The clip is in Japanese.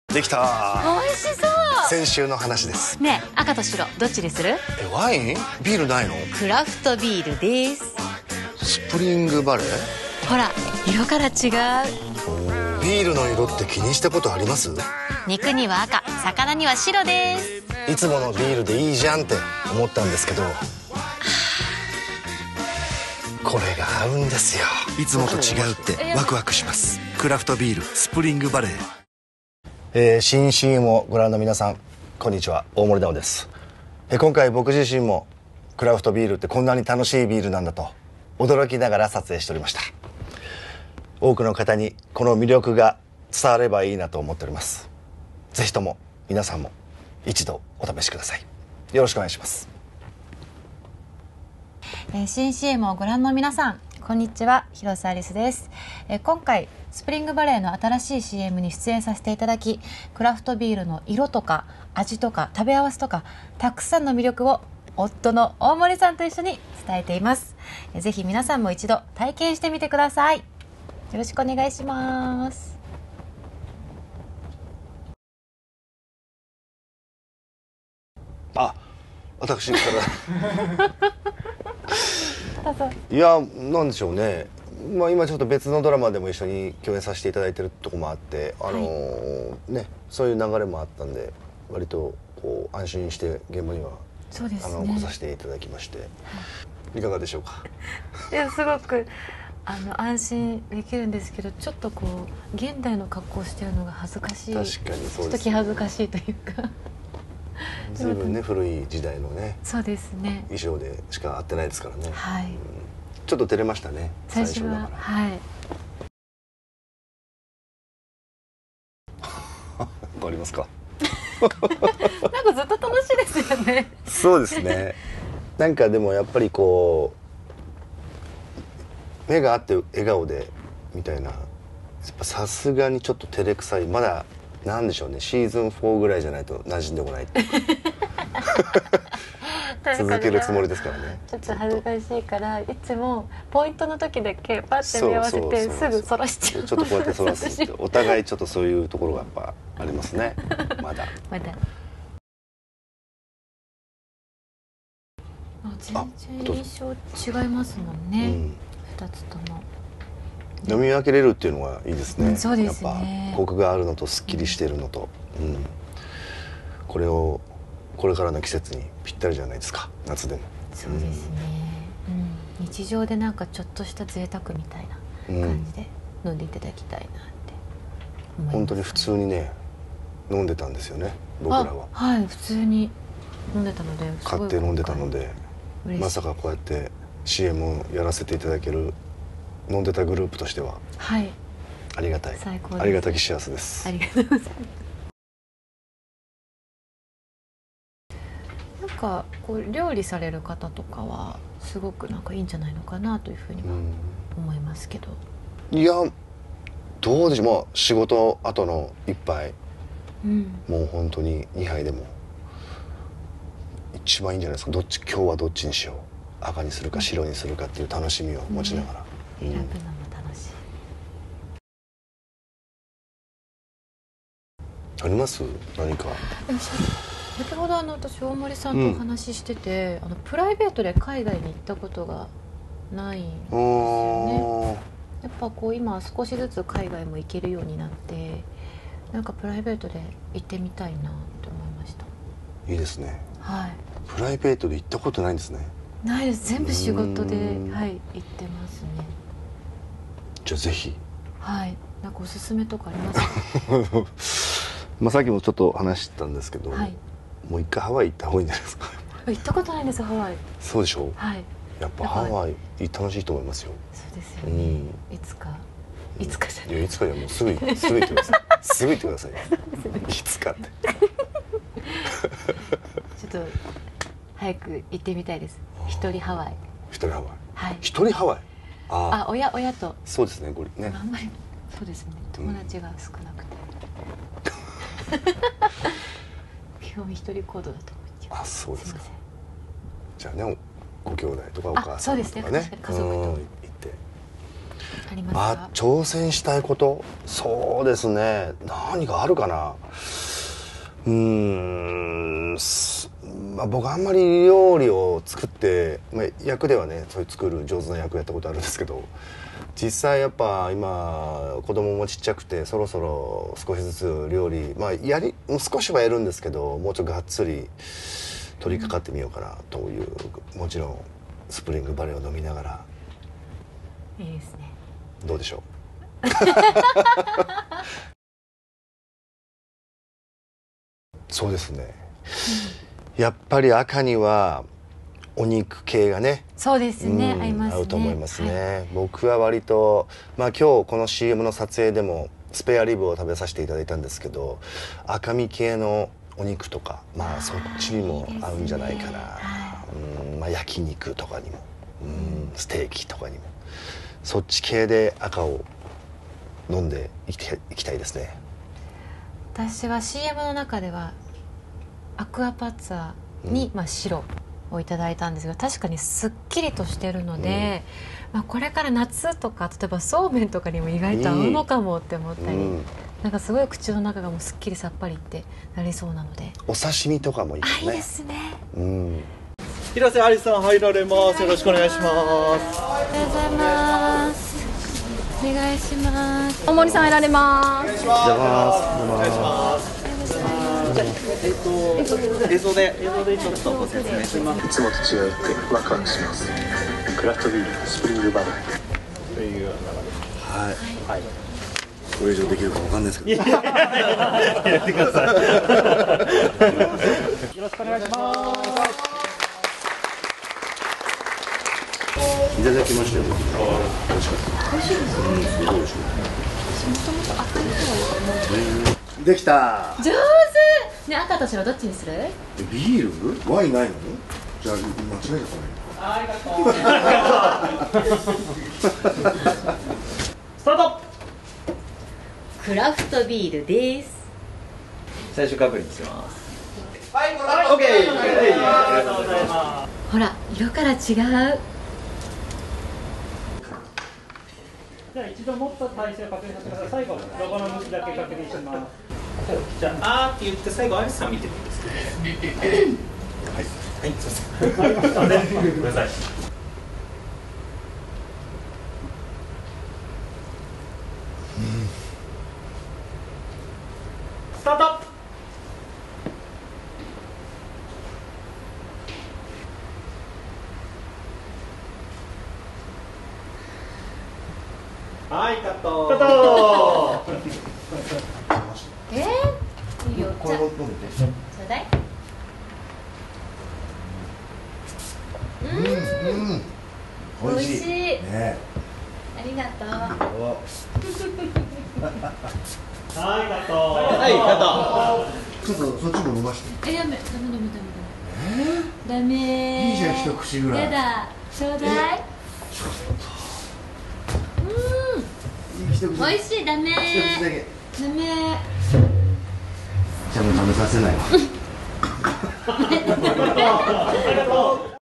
できた。 美味しそう。 先週の話です。 ねえ、赤と白どっちにする？ ワイン？ビールないの？ クラフトビールです。 スプリングバレー？ ほら、色から違う。 ビールの色って気にしたことあります？ 肉には赤、魚には白です。 いつものビールでいいじゃんって思ったんですけど、これが合うんですよ。 いつもと違うってワクワクします。クラフトビールスプリングバレー。 新 CM をご覧の皆さん、こんにちは。大森直です。今回僕自身もクラフトビールってこんなに楽しいビールなんだと驚きながら撮影しておりました。多くの方にこの魅力が伝わればいいなと思っております。ぜひとも皆さんも一度お試しください。よろしくお願いします。 新 CM をご覧の皆さん、こんにちは。広瀬アリスです。今回スプリングバレーの新しい CM に出演させていただき、クラフトビールの色とか味とか食べ合わせとかたくさんの魅力を夫の大森さんと一緒に伝えています。ぜひ皆さんも一度体験してみてください。よろしくお願いします。 あ、私からどうぞ。 いや、なんでしょうね。今ちょっと別のドラマでも一緒に共演させていただいてるとこもあって、ね、そういう流れもあったんで、割とこう安心して現場にはそうですね、 来させていただきまして、いかがでしょうか。 いや、すごく安心できるんですけど、ちょっとこう現代の格好をしてるのが恥ずかしい。 確かにそうですね。 ちょっと気恥ずかしいというか随分ね、古い時代のね、 そうですね、 衣装でしか会ってないですからね。 はい、 ちょっと照れましたね、 最初は。 だから。 はい。 わかりますか。 なんかずっと楽しいですよね。 そうですね。なんかでもやっぱりこう目が合って笑顔でみたいな、やっぱさすがにちょっと照れくさい。まだなんでしょうね、シーズン4ぐらいじゃないと馴染んでこないっていうか続けるつもりですからね。 ちょっと恥ずかしいから、いつもポイントの時だけパッて見合わせてすぐそらしちゃう。 ちょっとこうやってそらすってお互いちょっとそういうところがやっぱありますね。まだまだ全然印象違いますもんね、2つとも。 飲み分けれるっていうのがいいですね。 そうですね。 やっぱコクがあるのとすっきりしてるのと、これをこれからの季節にぴったりじゃないですか、夏でも。 そうですね、日常でなんかちょっとした贅沢みたいな感じで飲んでいただきたいなって思います。 本当に普通にね飲んでたんですよね、僕らは。 はい、普通に飲んでたので、 買って飲んでたので、まさかこうやって CM をやらせていただける、飲んでたグループとしては、 はい、 ありがたい、 最高です。 ありがたき幸せです。 ありがとうございます。なんかこう料理される方とかはすごくなんかいいんじゃないのかなというふうには思いますけど。 いや、どうでしょう。まあ仕事後の一杯、もう本当に2杯でも一番いいんじゃないですか。今日はどっちにしよう、赤にするか白にするかっていう楽しみを持ちながら、 選ぶのも楽しい。 あります何か。 先ほど私大森さんとお話ししてて、プライベートで海外に行ったことがないんですよね。やっぱこう今少しずつ海外も行けるようになって、なんかプライベートで行ってみたいなと思いました。 いいですね。 はい。 プライベートで行ったことないんですね。 ないです。全部仕事で、はい、行ってますね。 じゃあぜひ。 はい。なんかおすすめとかありますか？ まあさっきもちょっと話してたんですけど、 はい、 もう一回ハワイ行った方がいいんじゃないですか。 行ったことないんです、ハワイ。 そうでしょう。 はい。 やっぱハワイ楽しいと思いますよ。 そうですよね。いつかじゃない。 いや、いつかじゃもうすぐ行ってください。すぐ行ってください。いつかって。 ちょっと早く行ってみたいです。一人ハワイ。 一人ハワイ。 はい。 一人ハワイ。 親と。 そうですね、これね。 あんまりそうですね。友達が少なくて。基本一人行動だと思います。 そうですか。じゃあね、ご兄弟とかお母さんとかね、 そうですね、家族と行って。 りますか？ 挑戦したいこと、そうですね、何があるかな。僕あんまり料理を作って、役ではねそういう作る上手な役やったことあるんですけど、実際やっぱ今子供もちっちゃくて、そろそろ少しずつ料理、少しはやるんですけど、もうちょっとがっつり取り掛かってみようかなという、もちろんスプリングバレーを飲みながら。 いいですね。 どうでしょうそうですね、やっぱり赤にはお肉系がね、 そうですね、合いますね。 合うと思いますね、僕は割と、今日この CM の撮影でもスペアリブを食べさせていただいたんですけど、赤身系のお肉とか、そっちにも合うんじゃないかな。焼肉とかにも、ステーキとかにも、そっち系で赤を飲んでいきたいですね。 私は CM の中ではアクアパッツァに、白をいただいたんですが、確かにすっきりとしてるので、これから夏とか例えばそうめんとかにも意外と合うのかもって思ったり、なんかすごい口の中がもうすっきりさっぱりってなりそうなので、 お刺身とかもいいですね。 いいですね。 広瀬アリスさん入られます。よろしくお願いします。 おはようございます。お願いします。 大森さん入られます。 お願いします。映像でちょっとご説明します。 いつもと違ってワクワクします。クラフトビールスプリングバレー。 はい。これ以上できるかわかんないですけど。 やってください。よろしくお願いします。 いただきましたよ。美味しかった。美味しいですね。できた。 上手。ね、赤と白どっちにする？ ビール？ワインないの？じゃあ間違えたかね。 スタート。 クラフトビールです。 最初確認します。はい、オッケー。ありがとうございます。 ほら、色から違う。 じゃあ一度持った体勢を確認させてください。最後、ロゴの向きだけ確認します。じゃあ、って言って最後、アリスさん見てもいいですか。はい、すみません。ありましたね。ごめんなさい。スタート。はい、カット。カット。 いいよ。 これを飲んで。 ちょうだい。 美味しい。 美味しい。 ね。 ありがとう。 はい、カット。 はい、カット。 ちょっとそっちも飲まして。 ダメ。ダメ。 いいじゃん、一口ぐらい。 やだ。ちょうだい。 一口。 美味しい。ダメ。 一口だけ。 ダメ。 じゃあもう食べさせないわ。 ありがとう。